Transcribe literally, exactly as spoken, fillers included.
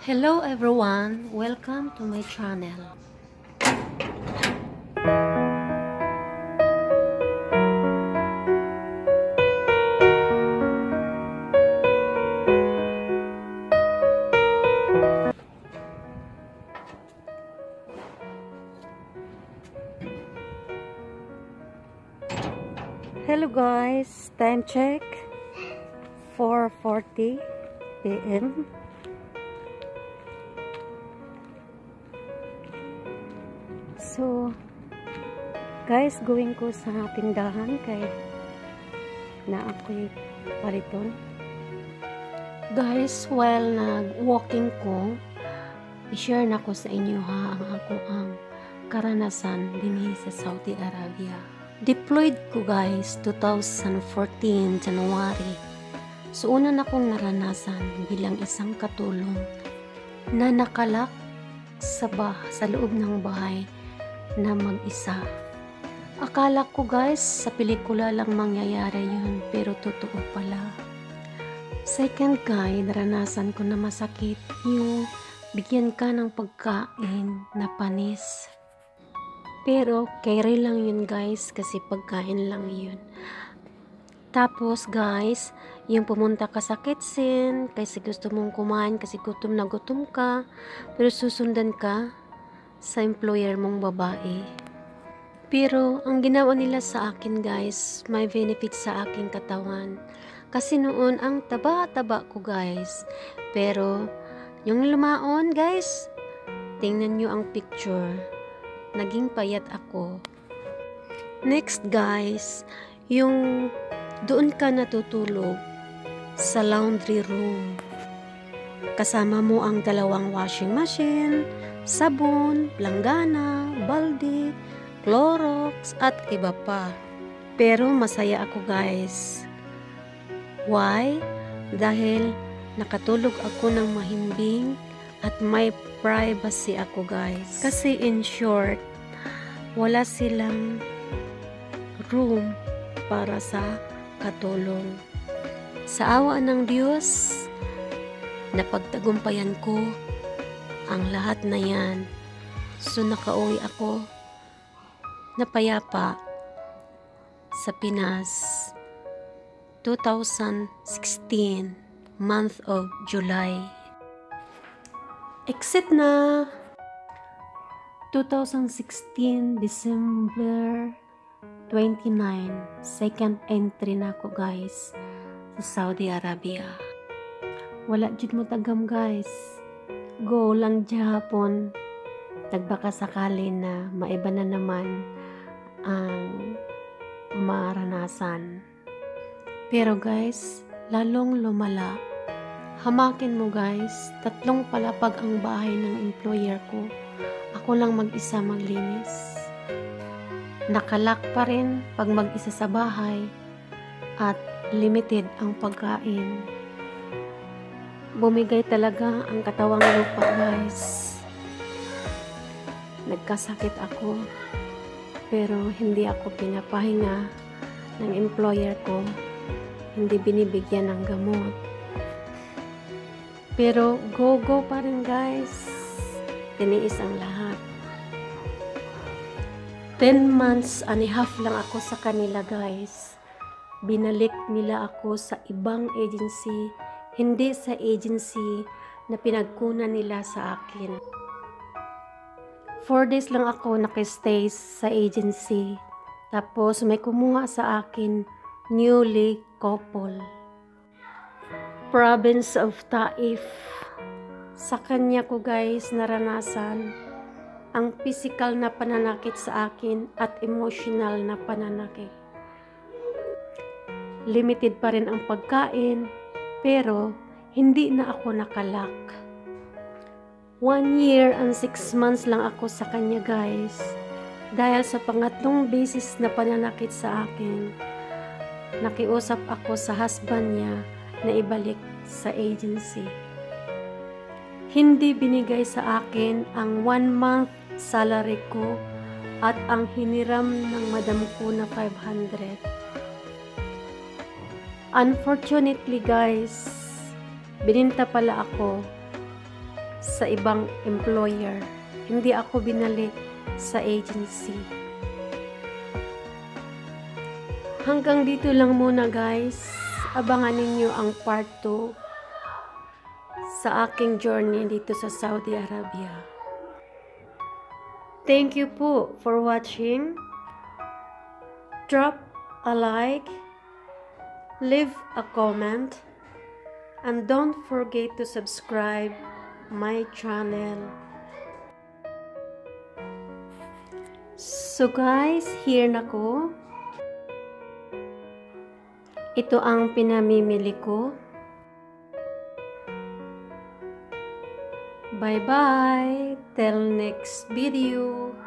Hello everyone, welcome to my channel. Hello guys, time check four forty p m So, guys, going ko sa tindahan kay na ako'y paliton. Guys, while nag-walking ko, i-share na ko sa inyo ha ang ako ang karanasan din sa Saudi Arabia. Deployed ko guys, two thousand fourteen, January. So, una na kong naranasan bilang isang katulong na nakalak sa, bah sa loob ng bahay na mag-isa. Akala ko guys, sa pelikula lang mangyayari yun, pero totoo pala. Second guy, naranasan ko na masakit yung bigyan ka ng pagkain na panis. Pero carry lang yun guys, kasi pagkain lang yun. Tapos guys, yung pumunta ka sa kitchen kasi gusto mong kumain kasi gutom na gutom ka, pero susundan ka sa employer mong babae. Pero ang ginawa nila sa akin guys, may benefit sa aking katawan. Kasi noon ang taba-taba ko guys. Pero yung lumaon guys, tingnan nyo ang picture. Naging payat ako. Next guys, yung doon ka natutulog sa laundry room. Kasama mo ang dalawang washing machine, sabon, langgana, balde, Clorox, at iba pa. Pero masaya ako guys. Why? Dahil nakatulog ako ng mahimbing at may privacy ako guys. Kasi in short, wala silang room para sa katulong. Sa awa ng Diyos, napagtagumpayan ko ang lahat na yan. So nakauwi ako na payapa sa Pinas two thousand sixteen, month of July. Exit na two thousand sixteen, December twenty-nine, second entry na ako guys sa Saudi Arabia. Wala jud mo tagam guys, go lang Japon. Nagbaka sakali na maiba na naman ang maranasan. Pero guys, lalong lumala. Hamakin mo guys, tatlong palapag ang bahay ng employer ko. Ako lang mag-isa maglinis. Nakalak pa rin pag mag-isa sa bahay at limited ang pagkain. Bumigay talaga ang katawang lupa guys. Nagkasakit ako, pero hindi ako pinapahinga ng employer ko. Hindi binibigyan ng gamot. Pero go-go pa rin guys. Tiniis ang lahat. ten months and a half lang ako sa kanila guys. Binalik nila ako sa ibang agency, hindi sa agency na pinagkunan nila sa akin. Four days lang ako nakistay sa agency. Tapos may kumuha sa akin, newly couple. Province of Taif. Sa kanya ko guys naranasan ang physical na pananakit sa akin at emotional na pananakit. Limited pa rin ang pagkain, pero hindi na ako nakalak. One year and six months lang ako sa kanya guys. Dahil sa pangatlong beses na pananakit sa akin, nakiusap ako sa husband niya na ibalik sa agency. Hindi binigay sa akin ang one month salary ko at ang hiniram ng madam ko na five hundred. Unfortunately guys, bininta pala ako sa ibang employer. Hindi ako binalik sa agency. Hanggang dito lang muna guys. Abangan ninyo ang part two sa aking journey dito sa Saudi Arabia. Thank you po for watching. Drop a like, leave a comment, and don't forget to subscribe my channel. So guys, here na ko. Ito ang pinamimili ko. Bye bye. Till next video.